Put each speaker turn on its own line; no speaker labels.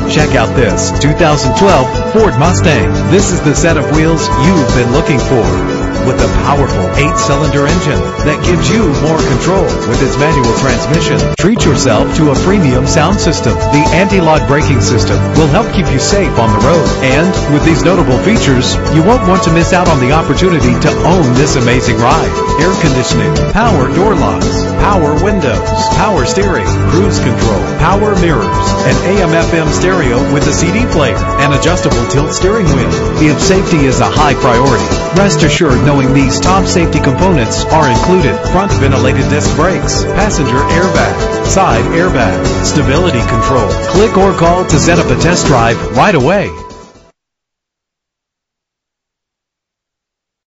Check out this 2012 Ford Mustang. This is the set of wheels you've been looking for, with a powerful 8-cylinder engine that gives you more control with its manual transmission. Treat yourself to a premium sound system. The anti-lock braking system will help keep you safe on the road. And with these notable features, you won't want to miss out on the opportunity to own this amazing ride. Air conditioning, power door locks, power windows, power steering, cruise control, power mirrors, an AM/FM stereo with a CD player, and adjustable tilt steering wheel. If safety is a high priority, rest assured knowing these top safety components are included: front ventilated disc brakes, passenger airbag, side airbag, stability control. Click or call to set up a test drive right away.